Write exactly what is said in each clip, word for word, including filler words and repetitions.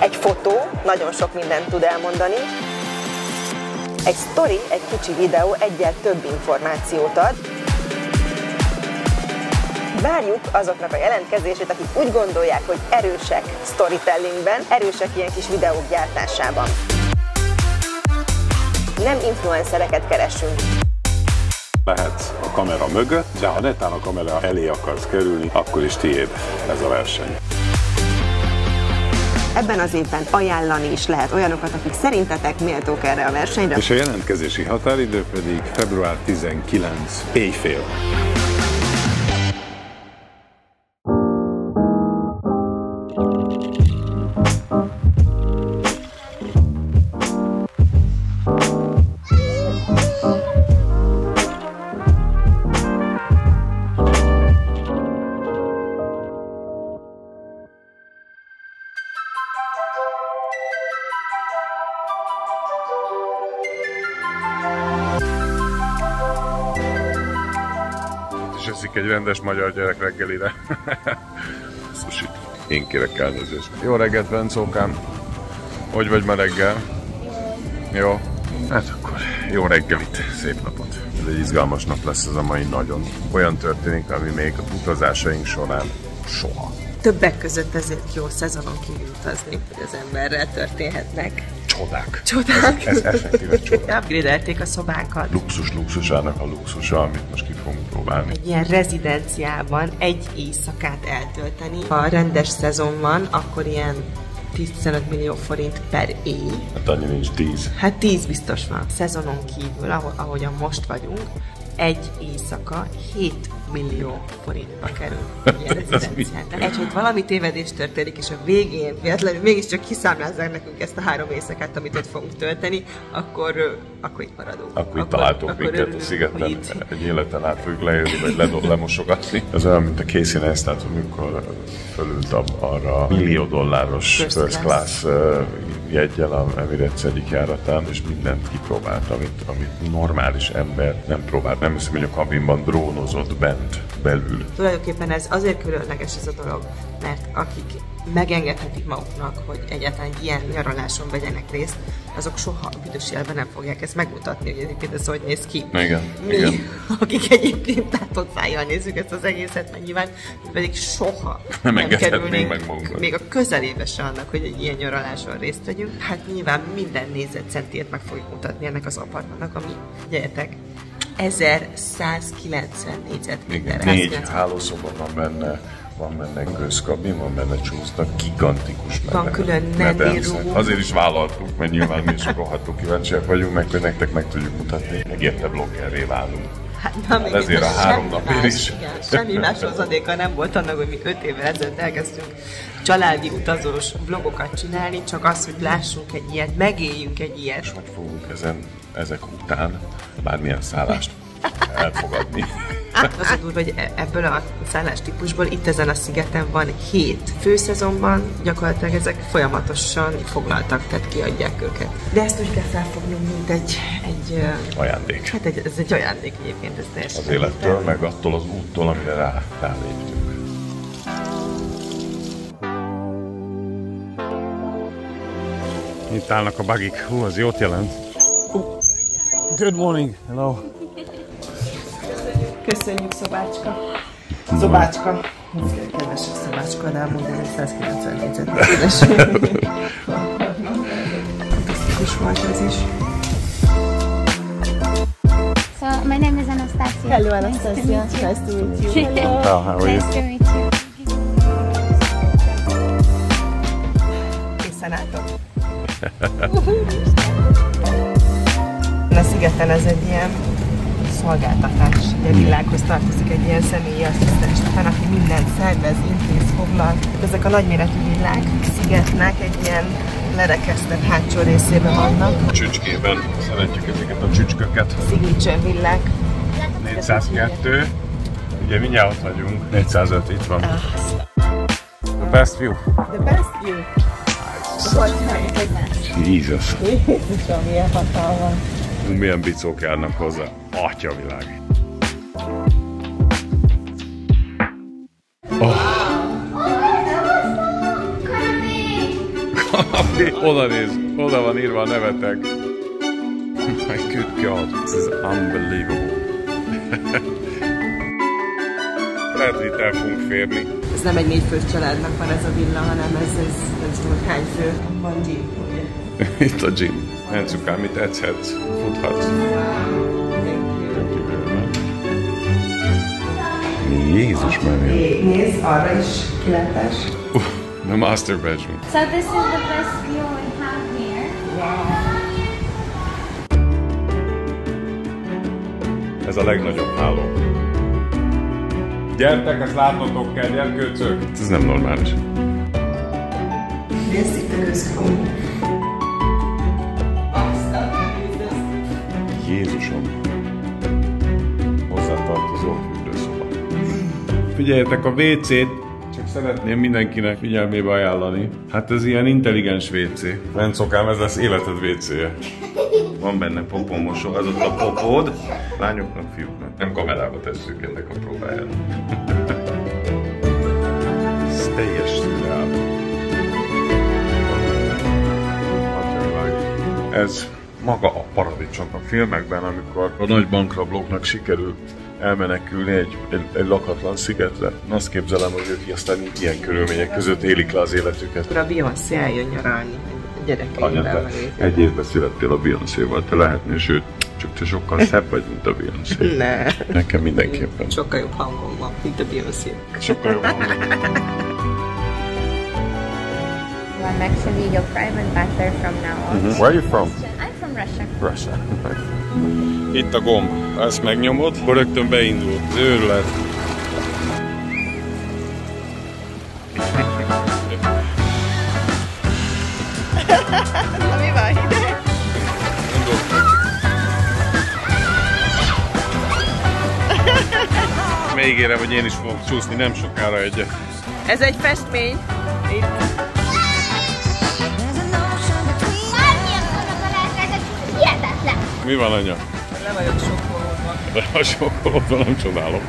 Egy fotó nagyon sok mindent tud elmondani. Egy sztori, egy kicsi videó egyel több információt ad. Várjuk azoknak a jelentkezését, akik úgy gondolják, hogy erősek storytellingben, erősek ilyen kis videók gyártásában. Nem influencereket keresünk. Lehetsz a kamera mögött, de ha netán a kamera elé akarsz kerülni, akkor is tiéd ez a verseny. Ebben az évben ajánlani is lehet olyanokat, akik szerintetek méltók erre a versenyre. És a jelentkezési határidő pedig február tizenkilencedike éjfél. És eszik egy rendes magyar gyerek reggelire. Sushi. Én kérek elnézést. Jó reggelt, Vencókám! Hogy vagy ma reggel? Jó? Hát akkor jó reggelit, szép napot. Ez egy izgalmas nap lesz ez a mai nagyon. Olyan történik, ami még a utazásaink során soha. Többek között ezért jó szezonon kívül utazni, hogy az emberrel történhetnek Csodák. Csodák. Ez, ez effektíve csodák. Upgrade-elték a szobákat. Luxus luxusának a luxusa, amit most ki fogunk próbálni. Egy ilyen rezidenciában egy éjszakát eltölteni. Ha rendes szezon van, akkor ilyen tizenöt millió forint per éj. Hát annyi nincs, tíz. Hát tíz biztos van. Szezonon kívül, ahogyan most vagyunk, egy éjszaka hét millió forintba kerül ilyen rezidenciának. Egy, hogy valami tévedés történik, és a végén véletlenül mégiscsak kiszámlázzák nekünk ezt a három éjszakát, amit ott fogunk tölteni, akkor, akkor itt maradunk. Akkor, akkor itt találtunk minket örülünk, a szigeten, egy életen át fogjuk leérni, vagy ledol, lemosogatni. Ez olyan, mint a Casey Neistat, amikor fölült arra a millió dolláros first, first class, class jeggyel a Emirates egyik járatán, és mindent kipróbált, amit, amit normális ember nem próbált. Nem hiszem, hogy a kabinban drónozott bent, belül. Tulajdonképpen ez azért különleges ez a dolog, mert akik megengedhetik maguknak, hogy egyáltalán ilyen nyaraláson vegyenek részt, azok soha a büdös életben nem fogják ezt megmutatni, hogy egyébként ez hogy néz ki. Igen, Mi, igen. akik egyébként látott szájjal nézzük ezt az egészet, mert nyilván pedig soha nem, nem kerülnénk meg magunknak. Még a közelébe se annak, hogy egy ilyen nyaraláson részt vegyünk. Hát nyilván minden négyzetcentiért meg fogjuk mutatni ennek az apartmannak, ami, figyeljetek, ezerszázkilencven négyzetméter. Négy hálószoba van benne, van benne gőzkabin, van benne csúsznak, gigantikus medence. Van külön nanny room. Azért is vállaltuk, mert nyilván mi is rohadtul kíváncsiak vagyunk, meg hogy nektek meg tudjuk mutatni. Megérte bloggerré válunk. Hát, na, hát ezért a három napért is. Igen, semmi más hozadéka nem volt annak, hogy mi öt évvel ezelőtt elkezdtünk családi utazós vlogokat csinálni, csak az, hogy lássunk egy ilyet, megéljünk egy ilyet. És hogy fogunk ezen, ezek után bármilyen szállást elfogadni. Az a durva, hogy ebből a szállástípusból itt ezen a szigeten van hét. Főszezonban gyakorlatilag ezek folyamatosan foglaltak, tehát kiadják őket. De ezt úgy kell felfognunk, mint egy... egy ajándék. Hát egy, ez egy ajándék egyébként, ez teljesen. Az élettől, el. meg attól az úttól, amire rá, ráléptünk. Itt állnak a bugik. Hú, az jót jelent. Good morning. Hello. Köszönjük, szobácska. Szobácska. Kedves szobácska, de amúgy ez egy százkilencven négyzetméteres. Fantasztikus volt ez is. So, my name is Anastasia. Hello, Anastasia. Nice to meet you. Hello. Oh, how are you? Nice to meet you. Készen álltok? A szigeten ez egy ilyen szolgáltatás, ugye világhoz tartozik egy ilyen személyi asszisztens, aki mindent szervez, intéz, foglal. Ezek a nagyméretű villák szigetnek egy ilyen lerekesztett hátsó részében vannak. Csücskében szeretjük ezeket a csücsköket. Signature villák. négyszázkettő. Ugye mindjárt ott vagyunk. négyszázöt, itt van. The best view. The best view. Jesus. Jézusom, milyen hatalmas. Milyen bicók járnak hozzá. Atyavilág. Oh. Oda néz, oda van írva a nevetek. My good God, this is unbelievable. Lehet, hogy itt el fogunk férni. Ez nem egy négyfős családnak van ez a villa, hanem ez, ez nem tudom, hogy hány fő. Van gym, ugye? Itt a gym. Nencukám, itt edzhetsz, futhatsz. Jézus menő. Nézd, arra is kilátás. Uh, the master bedroom. So this is the best view we have here. Ez a legnagyobb háló. Gyertek, ezt látnotok kell, gyerkőcök! Ez nem normális. Nézd itt a központ. Jézusom! Hozzátartozó fürdőszoba. Figyeljetek, a vécét csak szeretném mindenkinek figyelmébe ajánlani. Hát ez ilyen intelligens vécé. Fencokám, ez lesz életed vécéje. Van benne popomosó, az ott a popód. Lányoknak, fiúknak. Nem kamerába tesszük ennek a próbáját. Ez teljes szürreál. Ez maga a paradicsom a filmekben, amikor a nagy bankrablóknak sikerül elmenekülni egy, egy, egy lakatlan szigetre. Azt képzelem, hogy ők aztán ilyen körülmények között élik le az életüket. Akkor a Beyoncé eljön nyaralni a gyerekeivel. Egy évben születtél a Beyoncéval, te lehetnél, sőt, csak te sokkal szebb vagy, mint a Beyoncé. Ne. Nekem mindenképpen. Sokkal jobb hangom van, mint a Beyoncé. Sokkal jobb hangom. I'm actually your private bathroom from now on. Mm-hmm. Where are you from? I'm from Russia. Russia. Itt a gomb. Ha ezt megnyomod, akkor rögtön beindul. Az őrület. Mi van ide? Megígérem, hogy én is fogok csúszni nem sokára egyet. Ez egy festmény. Itt. Hihetetlen! Mi van, anya? Le vagyok sokkolódva. Le vagyok sokkolódva, nem csodálom.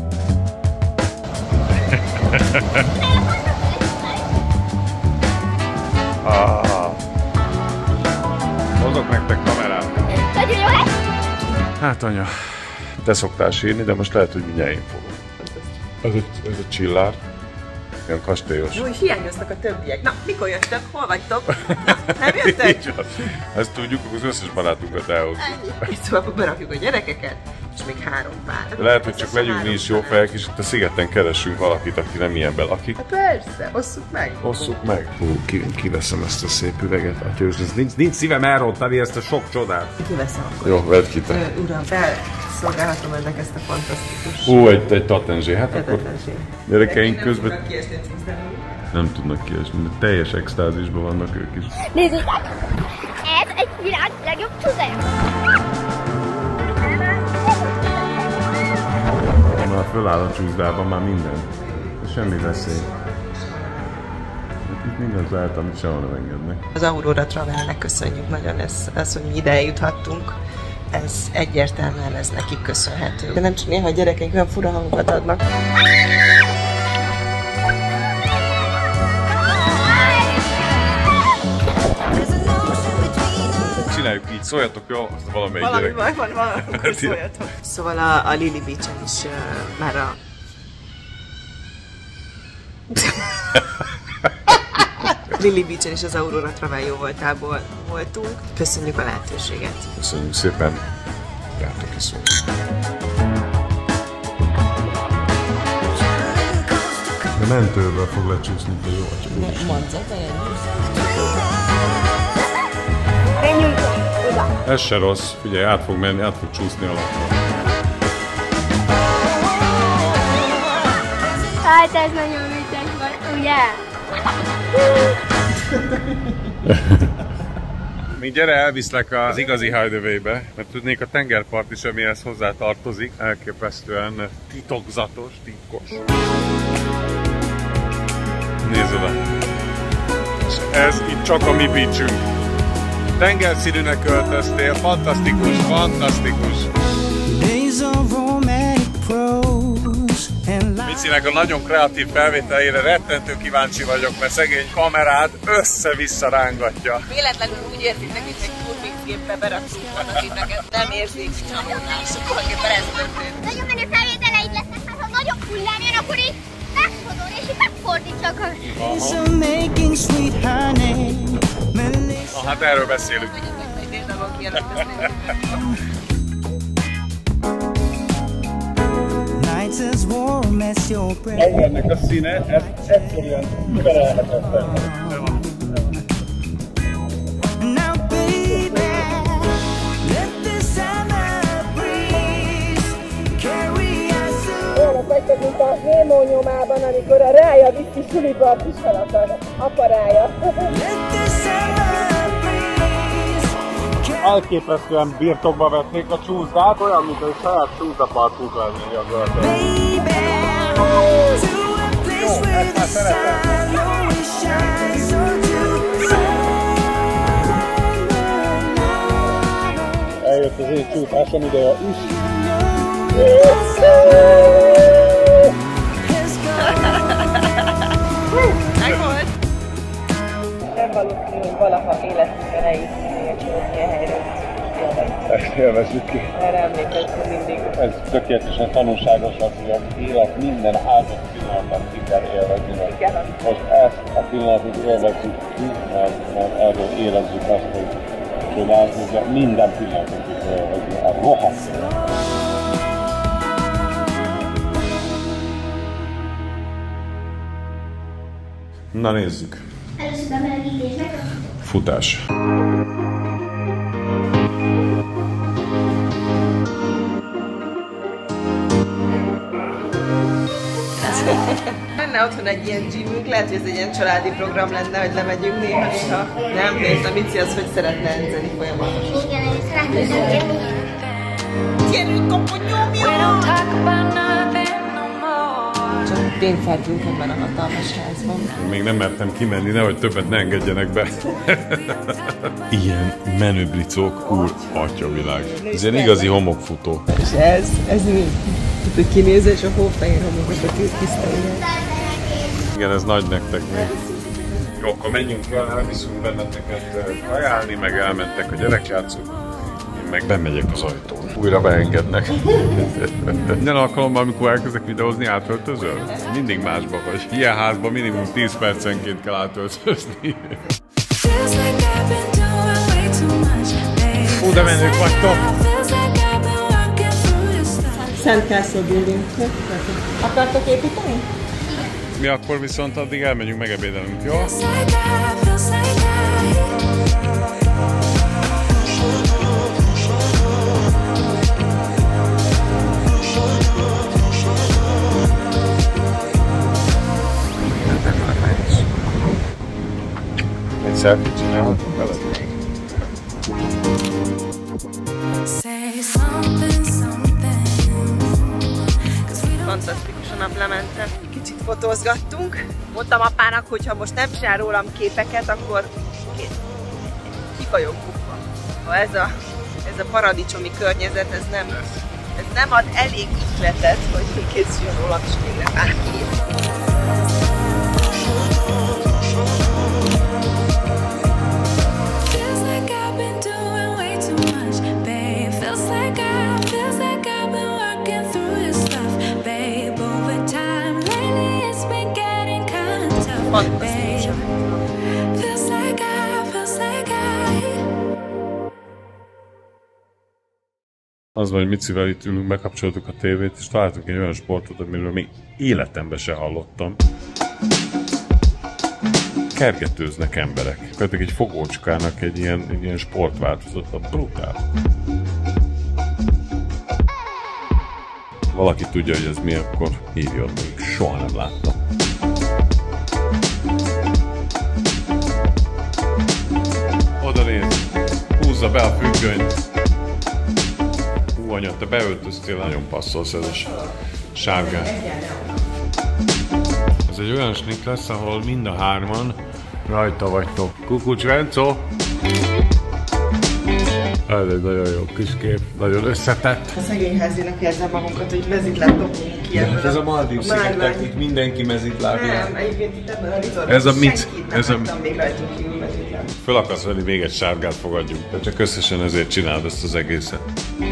ah. Hozok nektek kamerát. Nagyon jó lesz! Hát, anya, te szoktál sírni, de most lehet, hogy mindjárt én fogom. Ez a, ez a csillár. Ilyen kastélyos. Jó, és hiányoznak a többiek. Na, mikor jöttök? Hol vagytok? Na, nem jöttek? Ezt tudjuk, az összes barátunkat elhozzuk. Ennyi. Szóval berakjuk a gyerekeket, és még három pár. Lehet, hogy csak legyünk mi is jó fejek, és itt a szigeten keressünk valakit, aki nem ilyen belakik. Hát persze, osszuk meg. Osszuk meg. Hú, ki, kiveszem ezt a szép üveget. Atyós, ez nincs, nincs szívem elrontani ezt a sok csodát. Kiveszem akkor. Jó, vedd ki te. Ö, uram, felszolgálhatom ennek ezt a fantasztikus... Hú, egy, egy tatenzsé. Hát akkor Tatenzsé. gyerekeink közben... Nem tudnak kiesni a cipzdából. Nem tudnak kiesni, de teljes extázisban vannak ők is. Nézzétek! Ez egy világ legjobb csúszája! Már föláll a csúszdában már minden. Semmi veszély. Itt mindent lehet, amit sehol nem engednek. Az Aurora Travelnek köszönjük nagyon ezt, ezt, hogy mi ide eljuthattunk. Ez egyértelműen ez nekik köszönhető. De nem csak néha a gyerekeink olyan fura hangokat adnak. Csináljuk így, szóljatok, jó? Azt valamelyik Valami gyerek. baj van, van, akkor szóljatok. Szóval a, a Lily Beach-en is uh, már a... Lily Beach-en is az Aurora Travel jó voltából voltunk. Köszönjük a lehetőséget. Köszönjük szépen. Játok is szó. De mentőből fog lecsúszni, de jó, csak úgy. Mondzat, Menjünk oda! Ez se rossz. Figyelj, át fog menni, át fog csúszni alatt. Hát ez nagyon vicces van, ugye? Még gyere, elviszlek az igazi Hideaway-be, mert tudnék a tengerpart is, amihez hozzá tartozik, elképesztően titokzatos, titkos. Nézd oda! És ez itt csak a mi beachünk. Tengerszínűnek öltöztél, fantasztikus, fantasztikus! Mit Bencinek a nagyon kreatív felvételére rettentő kíváncsi vagyok, mert szegény kamerád össze-vissza rángatja. Véletlenül úgy érzitek, hogy egy turmixgépbe beraktunk volna titeket, nem érzik csalódások, aki beresztőtőt. Nagyon menő felvételeid lesznek, mert ha nagyobb hullám jön, akkor így megfordul és így megfordítsak. Na hát erről beszélünk. Ennek a színe, ez egyszerűen felelhetetlen. Olyanok vagytok, mint a Némó nyomában, amikor a rája viszi suliba a kisalakat, apa rája. Elképesztően birtokba vették a csúszdát, olyan, mint egy saját csúszdapartunk lenni a gördön. Jó, ezt már szeretem. Eljött az én csúszásom ideje is. Megvolt! Nem valószínű, hogy valaha életünkben eljutni ilyen helyre. Ezt élvezzük ki. Erre emlékezzünk mindig. Ez tökéletesen tanulságos az, hogy az élet minden áldott pillanatban ki kell élvezni. Most ezt a pillanatot élvezzük ki, mert, mert erről érezzük azt, hogy csodálatos, de minden pillanatot ki kell élvezni. A rohadt. Na nézzük. Először a melegítésnek. Futás. Lenne otthon egy ilyen gymünk, lehet, hogy ez egy ilyen családi program lenne, hogy lemegyünk néha, néha. Nem, nézd, a Mici az, hogy szeretne edzeni folyamatosan. Igen, én szeretném edzeni. Gyerünk, koponyomja! Csak tényfeltünk ebben a hatalmas házban. Még nem mertem kimenni, nehogy többet ne engedjenek be. Ilyen menőbricók, úr, atyavilág. Ez ilyen igazi homokfutó. És ez, ez mi? Itt, hogy kinézze, és a hófehér homokokat tiszteljen. Igen, ez nagy nektek még. Jó, akkor menjünk el, elviszünk benneteket kajálni, meg elmentek a gyerekjátszók. Én meg bemegyek az ajtón. Újra beengednek. Minden alkalommal, amikor elkezdek videózni, átöltözöl? Mindig másba vagy. Ilyen házban minimum tíz percenként kell átöltözni. Fú, de menők vagytok! Szent Castle Building. Akartok építeni? Mi akkor viszont addig elmegyünk, megebédelünk, jó? Egy selfie csinálhatunk veled? Fantasztikus a naplemente. Kicsit fotózgattunk. Mondtam apának, hogy ha most nem csinál rólam képeket, akkor ki vagyok bukva. Ha ez a, ez a paradicsomi környezet, ez nem, ez nem ad elég ihletet, hogy készüljön rólam is végre már kép. Fantasztikus. Az van, hogy Micivel itt ülünk, bekapcsoltuk a tévét, és találtunk egy olyan sportot, amiről még életemben se hallottam. Kergetőznek emberek. Pedig egy fogócskának egy ilyen, egy ilyen sportváltozata. Brutál. Valaki tudja, hogy ez mi, akkor hívjon, még soha nem láttam. Oda néz, húzza be a függönyt. Hú, anya, te beöltöztél, nagyon passzolsz ez is sárgán. Ez egy olyan snik lesz, ahol mind a hárman rajta vagytok. Kukucs Renzo! Ez egy nagyon jó kis kép, nagyon összetett. A szegény házinak érzem magunkat, hogy mezitlen dobunk ki ebből. Ez a Maldív szigetek, itt mindenki mezitlábján. Nem, egyébként itt ebben a resortban ez a mit? Ez nem a... még rajtunk kívül mezitláb. Föl akarsz venni még egy sárgát, fogadjuk. De csak összesen ezért csinálod ezt az egészet.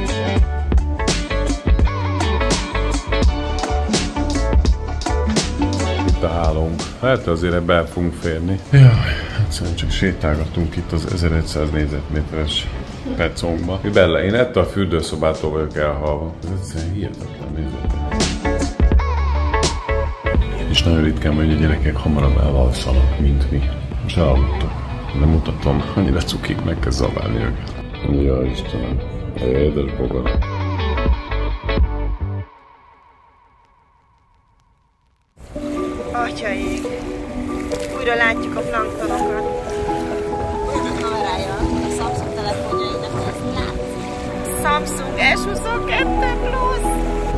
Itt a hálónk. Hát azért ebbe el fogunk férni. Jaj, egyszerűen csak sétálgatunk itt az ezeregyszáz négyzetméteres pecónkba. Bella, én ettől a fürdőszobától vagyok elhalva. Ez egyszerűen hihetetlen nézet. És nagyon ritkán, hogy a gyerekek hamarabb elalszanak, mint mi. Most elaludtok. Nem mutatom, annyira cukik, meg kell zabálni őket. Jaj, Istenem, a édes bogarak. Atyaik, újra látjuk a planktonokat. A kamerája a Samsung telefonjainak ezt látszik. Samsung S huszonkettő Plus.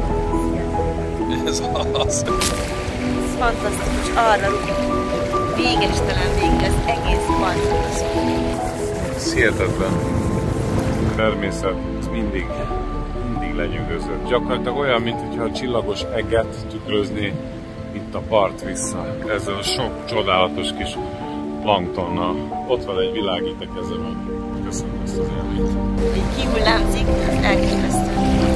Ez az. Ez fantasztikus, arra végestelen végig az egész balcsonos. Ez hihetetlen. A természet ez mindig, mindig lenyűgözött. Gyakorlatilag olyan, mintha a csillagos eget tükrözni itt a part vissza. Ezzel a sok csodálatos kis planktonnal. Ott van egy világít a kezemben. Köszönöm ezt az élményt. Így kihullámzik, az elképesztő.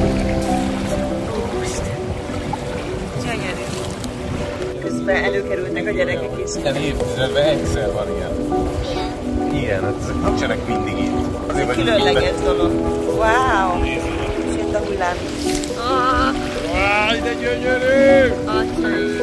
Gyönyörű. Közben előkerülnek a gyerekek is. Ilyen évtizedben egyszer van ilyen. Ilyen, hát ezek nincsenek mindig itt. Ez egy különleges dolog. Wow! És jött a hullám. Áj, de gyönyörű! Atya!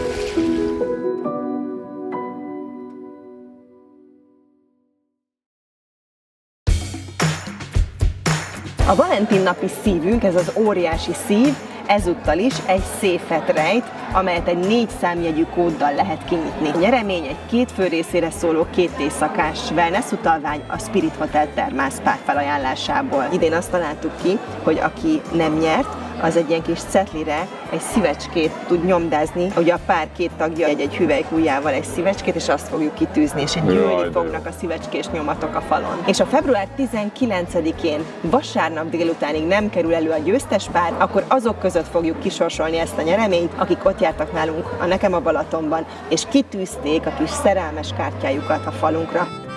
A Valentin napi szívünk, ez az óriási szív, ezúttal is egy széfet rejt, amelyet egy négy számjegyű kóddal lehet kinyitni. A nyeremény egy két fő részére szóló két éjszakás wellness utalvány a Spirit Hotel Termász pár felajánlásából. Idén azt találtuk ki, hogy aki nem nyert, az egy ilyen kis cetlire egy szívecskét tud nyomdázni. Ugye a pár két tagja egy-egy hüvelykujjával egy szívecskét, és azt fogjuk kitűzni, és gyűlni fognak a szívecskés nyomatok a falon. És a február tizenkilencedikén vasárnap délutánig nem kerül elő a győztes pár, akkor azok között fogjuk kisorsolni ezt a nyereményt, akik ott jártak nálunk a Nekem a Balatonban, és kitűzték a kis szerelmes kártyájukat a falunkra.